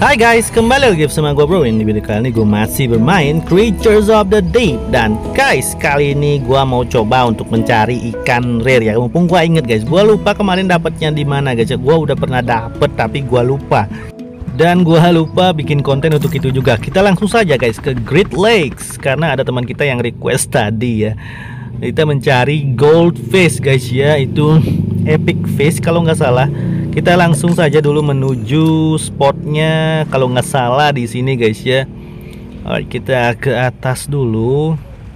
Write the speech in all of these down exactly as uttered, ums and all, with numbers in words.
Hai guys, kembali lagi bersama gue Bro. Ini video kali ini gue masih bermain Creatures of the Deep. Dan guys, kali ini gue mau coba untuk mencari ikan rare ya. Mumpung gue inget guys, gue lupa kemarin dapatnya di mana guys. Gue udah pernah dapet tapi gue lupa. Dan gue lupa bikin konten untuk itu juga. Kita langsung saja guys ke Great Lakes, karena ada teman kita yang request tadi ya. Kita mencari goldfish guys ya, itu epic fish kalau nggak salah. Kita langsung saja dulu menuju spotnya, kalau nggak salah di sini guys ya. Alright, kita ke atas dulu.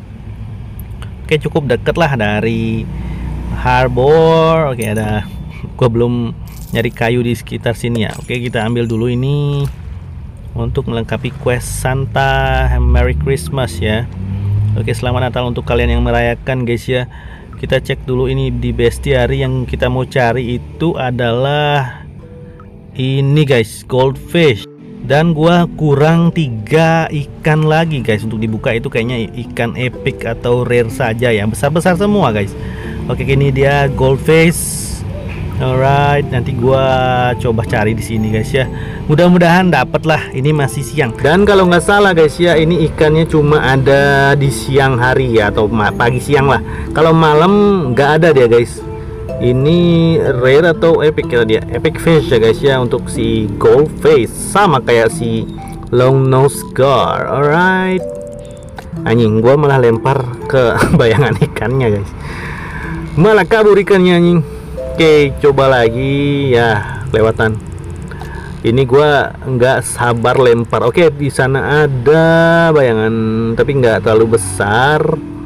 Oke, cukup deket lah dari harbor. Oke, ada. Gua belum nyari kayu di sekitar sini ya. Oke, kita ambil dulu ini untuk melengkapi quest Santa Merry Christmas ya. Oke, selamat Natal untuk kalian yang merayakan guys ya. Kita cek dulu ini di bestiary. Yang kita mau cari itu adalah ini guys, goldfish. Dan gua kurang tiga ikan lagi guys untuk dibuka. Itu kayaknya ikan epic atau rare saja ya, besar-besar semua guys. Oke, ini dia goldfish. Alright, nanti gua coba cari di sini guys ya. Mudah-mudahan dapat lah. Ini masih siang. Dan kalau nggak salah guys ya, ini ikannya cuma ada di siang hari ya, atau pagi siang lah. Kalau malam nggak ada dia guys. Ini rare atau epic ya dia? Epic fish ya guys ya untuk si goldfish, sama kayak si long nose gar. Alright. Anjing, gua malah lempar ke bayangan ikannya guys. Malah kabur ikannya anjing. Oke, coba lagi ya, kelewatan. Ini gua nggak sabar lempar. Oke, di sana ada bayangan, tapi nggak terlalu besar.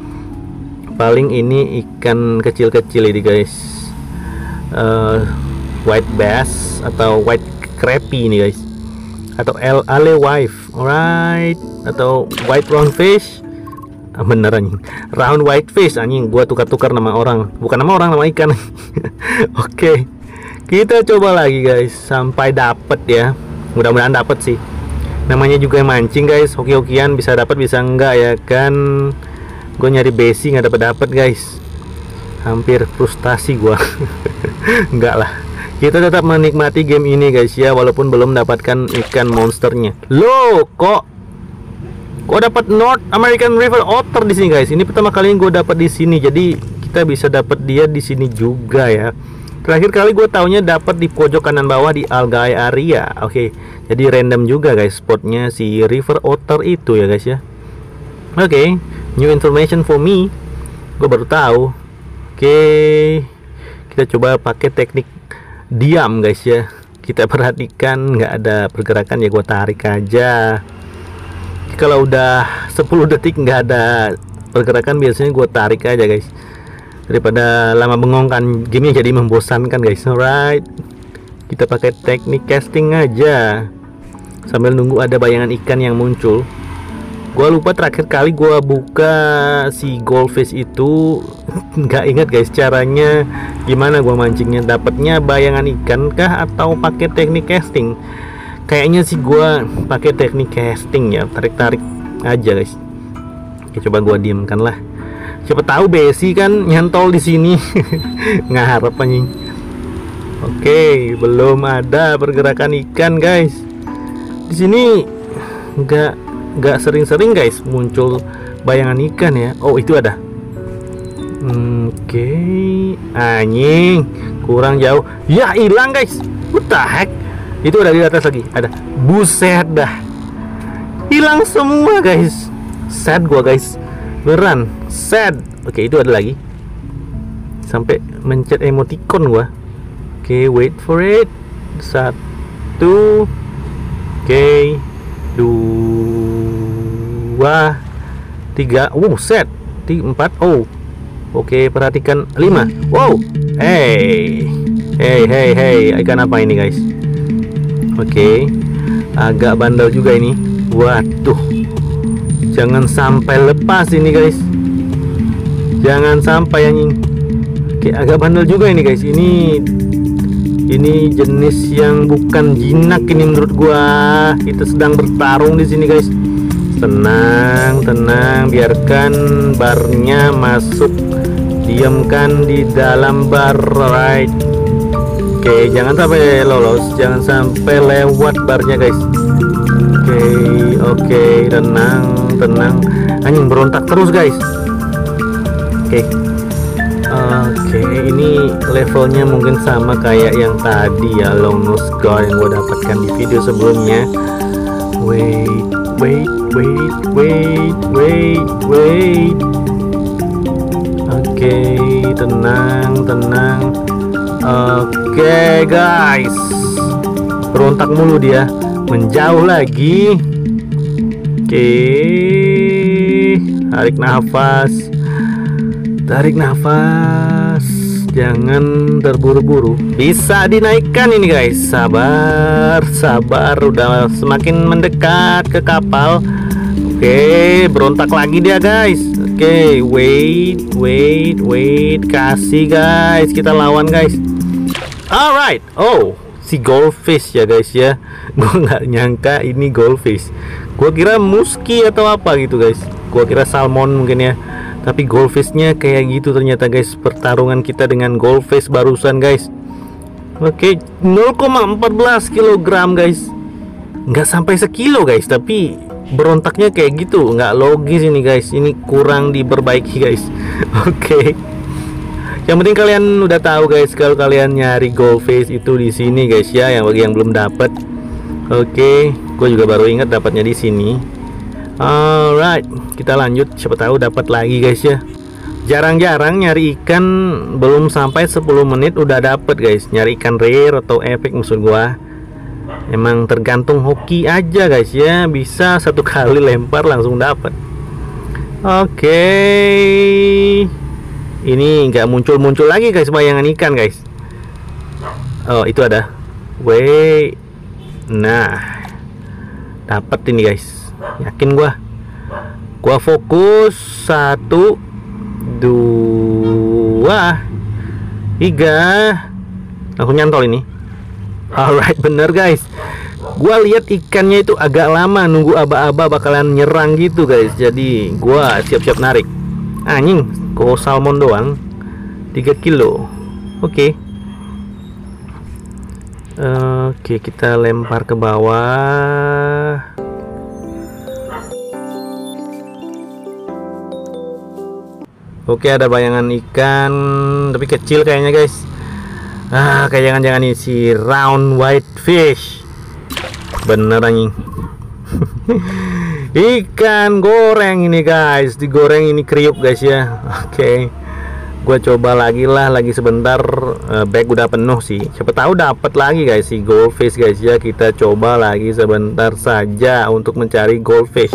Paling ini ikan kecil-kecil ini guys. Uh, white bass atau white crappie ini guys. Atau alewife, alright. Atau white round fish. Bener anjing, round white fish anjing. Gua tukar-tukar nama orang, bukan nama orang, nama ikan. Oke, kita coba lagi guys sampai dapet ya. Mudah-mudahan dapet sih. Namanya juga mancing guys, hoki-hokian, bisa dapat bisa enggak ya kan. Gue nyari besi nggak dapet dapet guys. Hampir frustasi gua. Enggak lah. Kita tetap menikmati game ini guys ya, walaupun belum dapatkan ikan monsternya. Loh, kok Gue dapat North American River Otter di sini guys. Ini pertama kali gue dapat di sini, jadi kita bisa dapat dia di sini juga ya. Terakhir kali gue taunya dapat di pojok kanan bawah di algae area. Oke, jadi random juga guys spotnya si River Otter itu ya guys ya. Oke, new information for me. Gue baru tahu. Oke, kita coba pakai teknik diam guys ya. Kita perhatikan nggak ada pergerakan ya, gue tarik aja. Kalau udah sepuluh detik nggak ada pergerakan, biasanya gue tarik aja guys, daripada lama bengong kan, gamenya jadi membosankan guys. Alright, kita pakai teknik casting aja sambil nunggu ada bayangan ikan yang muncul. Gue lupa terakhir kali gue buka si goldfish itu. Nggak ingat guys caranya gimana gue mancingnya. Dapatnya bayangan ikan kah atau pakai teknik casting? Kayaknya sih gua pakai teknik casting ya, tarik-tarik aja guys. Oke, coba gua diamkan lah. Siapa tahu besi kan nyantol di sini. Ngarep anjing. Oke, belum ada pergerakan ikan guys. Di sini nggak nggak sering-sering guys muncul bayangan ikan ya. Oh, itu ada. Oke, anjing, kurang jauh. Ya, hilang guys. What the heck? Itu udah di atas lagi, ada. Buset dah, hilang semua guys. Sad gua guys, beneran sad. Oke, itu ada lagi. Sampai mencet emoticon gua. Oke, wait for it. Satu. Oke, dua, tiga. Wow, set. Tiga, empat. Oh, oke, perhatikan. Lima. Wow. Hey, hey, hey, hey. Ikan apa ini guys? Oke, agak bandel juga ini. Waduh, jangan sampai lepas ini guys. Jangan sampai anjing. Oke, agak bandel juga ini guys. Ini ini jenis yang bukan jinak ini menurut gua. Kita sedang bertarung di sini guys. Tenang, tenang, biarkan barnya masuk. Diamkan di dalam bar, right? Oke, jangan sampai lolos, jangan sampai lewat barnya guys. Oke, oke, tenang, tenang. Anjing berontak terus guys. Oke, oke, ini levelnya mungkin sama kayak yang tadi ya, long nose guard yang gue dapatkan di video sebelumnya. Wait, wait, wait, wait, wait, wait. Oke, tenang, tenang. Oke guys, berontak mulu dia. Menjauh lagi. Oke, tarik nafas, tarik nafas, jangan terburu-buru. Bisa dinaikkan ini guys. Sabar, sabar, udah semakin mendekat ke kapal. Oke, berontak lagi dia guys. Oke, wait, wait, wait, kasih guys, kita lawan guys. Alright, oh, si goldfish ya guys ya. Gue nggak nyangka ini goldfish. Gue kira musky atau apa gitu guys. Gue kira salmon mungkin ya. Tapi goldfishnya kayak gitu ternyata guys. Pertarungan kita dengan goldfish barusan guys. Oke, nol koma satu empat kilogram guys. Nggak sampai sekilo guys. Tapi berontaknya kayak gitu. Nggak logis ini guys. Ini kurang diperbaiki guys. Oke. Yang penting kalian udah tahu guys, kalau kalian nyari goldfish itu di sini guys ya. Yang bagi yang belum dapat. Oke, gue juga baru ingat dapatnya di sini. Alright, kita lanjut. Siapa tahu dapat lagi guys ya. Jarang-jarang nyari ikan belum sampai sepuluh menit udah dapet guys. Nyari ikan rare atau epic maksud gua. Emang tergantung hoki aja guys ya. Bisa satu kali lempar langsung dapet. Oke, ini nggak muncul-muncul lagi guys bayangan ikan guys. Oh, itu ada. Wait. Nah, dapat ini guys. Yakin gua. Gua fokus. Satu, dua, tiga. Langsung nyantol ini. Alright, bener guys. Gua lihat ikannya itu agak lama nunggu aba-aba bakalan nyerang gitu guys. Jadi gua siap-siap narik. Anjing, kok salmon doang tiga kilo. Oke. Oke, kita lempar ke bawah. Oke, ada bayangan ikan, tapi kecil kayaknya guys. Ah, kayak jangan-jangan ini si round white fish. Bener anjing. Ikan goreng ini guys, digoreng ini kriuk guys ya. Oke, gue coba lagi lah, lagi sebentar. uh, bag udah penuh sih. Siapa tahu dapat lagi guys si goldfish guys ya. Kita coba lagi sebentar saja untuk mencari goldfish.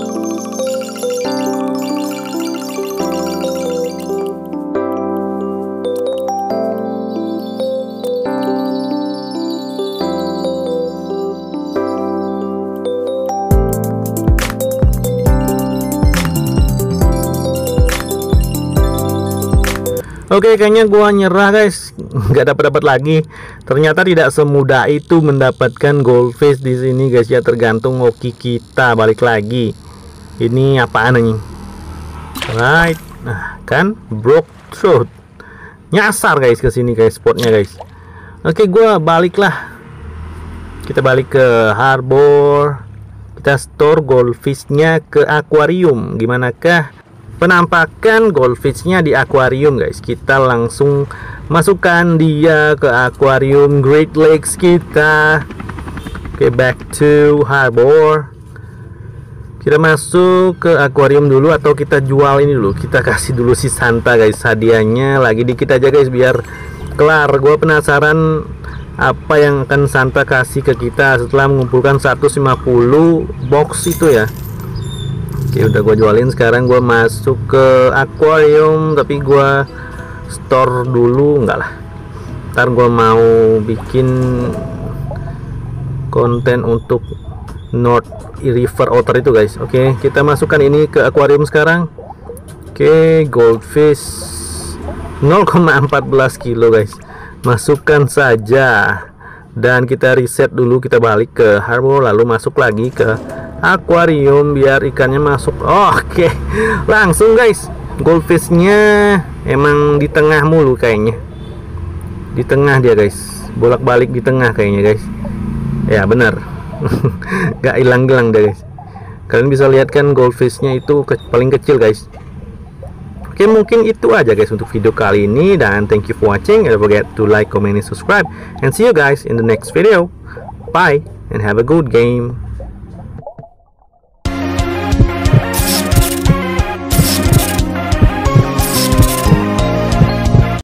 Oke, kayaknya gua nyerah guys, nggak dapat dapat lagi. Ternyata tidak semudah itu mendapatkan goldfish di sini guys ya. Tergantung hoki kita. Balik lagi. Ini apaan nih? Right, nah kan broke throat. Nyasar guys ke sini guys spotnya guys. Oke, gua balik lah. Kita balik ke harbor. Kita store goldfishnya ke akuarium. Gimanakah penampakan goldfishnya di akuarium guys? Kita langsung masukkan dia ke akuarium Great Lakes kita. Oke, okay, back to harbor. Kita masuk ke akuarium dulu, atau kita jual ini dulu. Kita kasih dulu si Santa guys hadiahnya. Lagi dikit aja guys biar kelar. Gue penasaran apa yang akan Santa kasih ke kita setelah mengumpulkan seratus lima puluh box itu ya. Oke, udah gue jualin. Sekarang gue masuk ke akuarium, tapi gue store dulu. Enggak lah, ntar gue mau bikin konten untuk North River Otter itu guys. Oke, kita masukkan ini ke akuarium sekarang. Oke, goldfish nol koma satu empat kilo guys. Masukkan saja. Dan kita reset dulu, kita balik ke harbor, lalu masuk lagi ke akuarium biar ikannya masuk. Oh, oke, okay. Langsung guys, goldfishnya emang di tengah mulu kayaknya. Di tengah dia guys, bolak-balik di tengah kayaknya guys. Ya bener, Gak hilang-hilang deh guys. Kalian bisa lihat kan goldfishnya itu ke paling kecil guys. Oke, mungkin itu aja guys untuk video kali ini, dan thank you for watching. Don't forget to like, comment, and subscribe, and see you guys in the next video. Bye and have a good game.